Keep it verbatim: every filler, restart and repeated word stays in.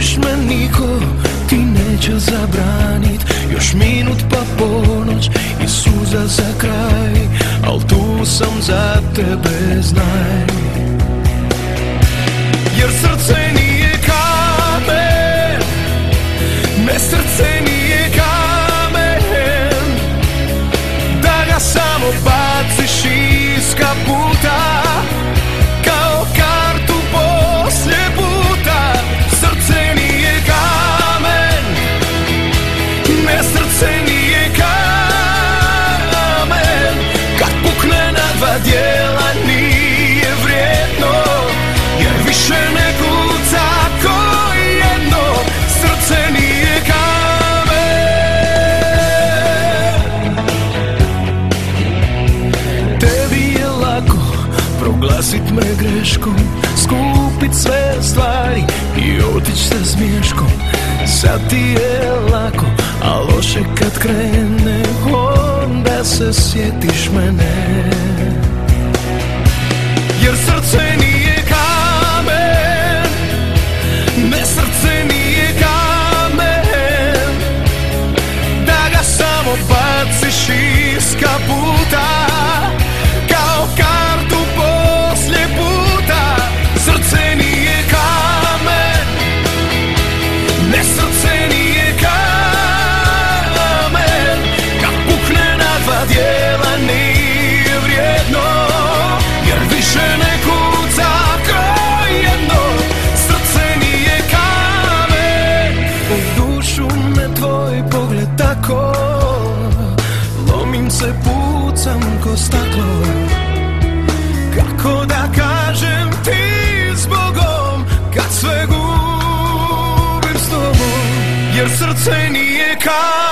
voliš me niko ti neće zabranit. Još minut pa ponoć i suza za kraj, al tu sam za tebe, znaj. Jer srce nije kamen, ne, srce nije kamen, da ga samo baciš iz kaputa kao kartu poslije puta. Srce nije kamen, ne, srce nije kamen, kad pukne na dva dijela nije vrijedno, jer više ne kuca ko jedno. Srce nije kamen. Tebi je lako proglasit me greškom, skupit sve stvari i otić sa smiješkom. Sad ti je lako, a loše kad krene, onda se sjetiš mene. Jer srce nije kamen, ne, srce nije kamen, da ga samo baciš iz kaputa kao kartu poslije puta. Srce nije kamen, ne, srce nije kamen, kad pukne na dva dijela nije vrijedno, jer više ne kuca kao jedno. Srce nije kamen. U dušu me tvoj pogled tako, lomim se, pucam ko staklo. Kako da kažem ti zbogom, kad sve gubim s tobom. Jer srce nije kamen.